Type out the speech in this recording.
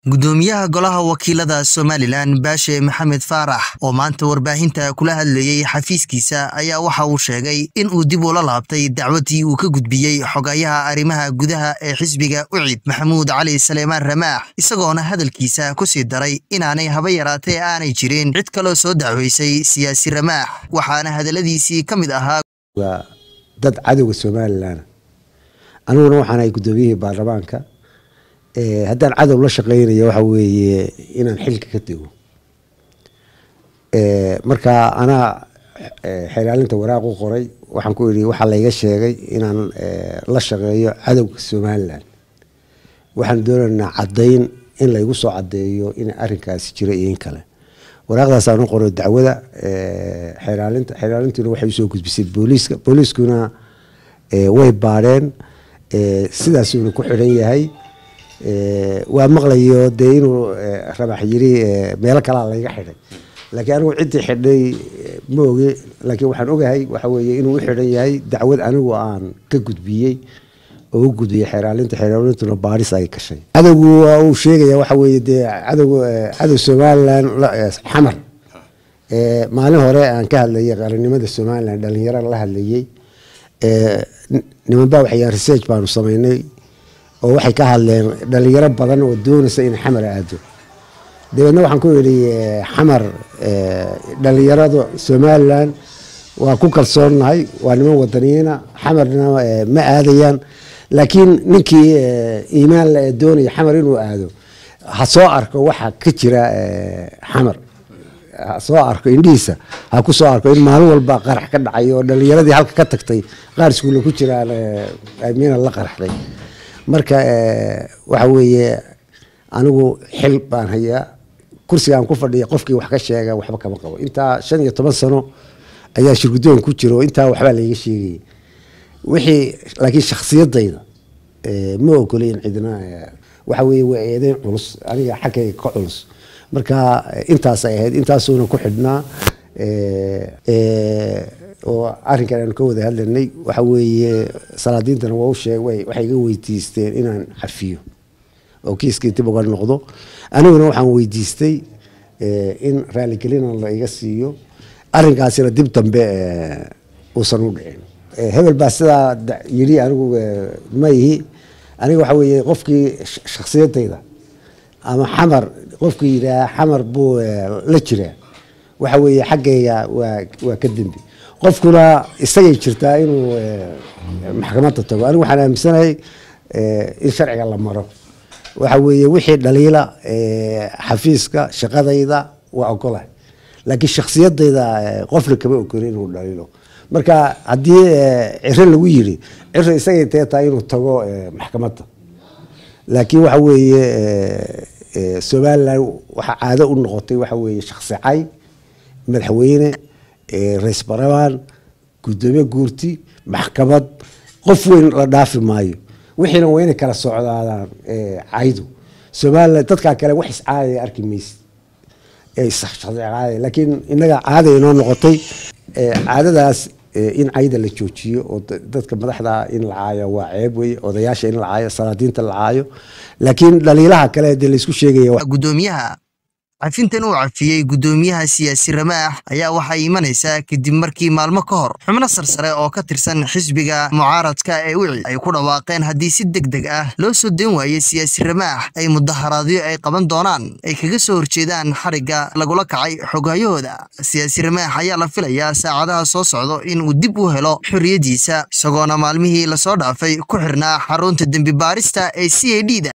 gudoomiyaha golaha wakiilada Somaliland Baashe Maxamed Faarax oo maanta warbaahinta kula hadlayay xafiiskiisa ayaa waxa uu sheegay in uu dib u la laabtay dacwadii uu ka gudbiyay xogayaha arrimaha gudaha ee xisbiga UCID Maxamuud Cali Saleymaan Ramaax isagoona hadalkiisa ku sii daray inaanay haba yaraatee aanay jirin cid kale soo dacweysay siyaasi Ramaax waxaana hadaladiisii kamid ahaa dad cadowga Somaliland aniguna waxaan ay gudoomiyihii baarlamaanka haddaan cadow la shaqeynayo waxa weeye inaan xilka ka tago marka ana xilaalinta waraaq u qoray waxaan ku yiri waxa la iga sheegay inaan la shaqeeyo cadowga Somaliland waxaan doonaynaa cadeyn in la igu soo cadeeyo in arrinkaasi jiro in kale waraaqdaas aan u qoray dacwada xilaalintuna waxay soo gudbisay booliiskuna way baareen sidaas uu ku xiran yahay waa maqlayo de inuu Ramaax yiri meel kale la iga xidhay laakiin anigu cidii xidhay mooge laakiin waxaan ogahay waxa weeye inuu xiran yahay dacwad anigu aan ka gudbiyay oo gudbiyay xiraalintuna baaris ay kashay cadowgu uu sheegaya waxa weeye de cadow Somaliland xamar maalin hore aan ka hadlayay qaranimada Somaliland dhalinyaro la hadlayay niman baa waxay research baanu sameynay oo waxay ka hadleen dhalinyaro badan oo doonaysa in xamar aado deedna waxaan ku yiri xamar dhalinyarada Somaliland waa ku kalsoonahay waa niman wadaniina xamarna ma aadayaan laakiin ninkii iimaan la doonay xamar inuu aado ha soo arko waxa ka jira xamar ha soo arko indhiisa ha ku soo arko in maalin walba qarax ka dhacayo dhalinyaradii halka ka tagtay qaar iskuul ku jiraan aymiina la qaraxday marka waxa weeye anigu xil baan hayaa kursigaan ku fadhiyo qofkii wax ka sheega waxba kama qabo inta 15 sano ayaa shirgudoon ku jiro inta waxba la iga sheegay wixii laakiin shakhsiyadayda ma ogoleen cidna waxa weeye waa eedeyn culus aniga xaqayga ka culus marka intaas ay ahayd intaasuna ku xidhnaa oo arrinkan aan ka wada hadlanay waxa weeye salaadiintana waa u sheegay waxay iga weydiisteen inaan cafiyo oo kiiskii dib uga noqdo aniguna waxaan weydiistay in raali gelin la iga siiyo arrinkaasina dib dambe uusan u dhicin hebel baa sidaa yiri anigu ma yihi aniga waxa weeye qofkii shakhsiyadayda ama xamar qofkii yiraahdo xamar buu la jiraa waxa weeye xaqayga waa ka dambi qofkuna isagay jirtaa inuu maxkamadda tago anigu waxaan aaminsanahay in sharciga la maro waxa weeye wixii dhaliila xafiiska shaqadayda waa ogolahay laakiin shakhsiyadayda qofna kama ogolin inuu dhaliilo marka haddii ciro lagu yiri ciro isagay tahay inuu tago maxkamadda laakiin waxa weeye Somaliland waxa caado u noqotay waxa weeye shakhsi cay madaxweyne رئيس برلمان gudoomiye guurti maxkamad qof weyn la dhaafi maayo wixina weyne kala socdaadaan caydu Soomaaliland dadka kale wax iscaadi arkimays saxshaqaday laakiin inaga caadi inoo noqotay caadadaas in cayda la joojiyo oo dadka madaxda in la caayo waa ceeb weey odayaasha in la caayo salaadiinta la caayo laakiin dhaliilaha kale ee la isku sheegayo gudoomiyaha cafintan uu cafiyay gudoomiyaha siyaasi Ramaax ayaa waxa imanaysaa kadib markii maalmo ka hor xubno sarsare oo ka tirsan xisbiga mucaaradka ee UCID ay ku dhawaaqeen haddii si degdeg ah loo soo deyn waayay siyaasi Ramaax ay mudaharaadyo ay qaban doonaan ay kaga soo horjeedaan xariga lagula kacay xogayahooda siyaasi Ramaax ayaa la filayaa saacadaha soo socdo in uu dib u helo xorriyadiisa isagoona maalmihii la soo dhaafay ku xirnaa xarunta dambi baarista ee CID-da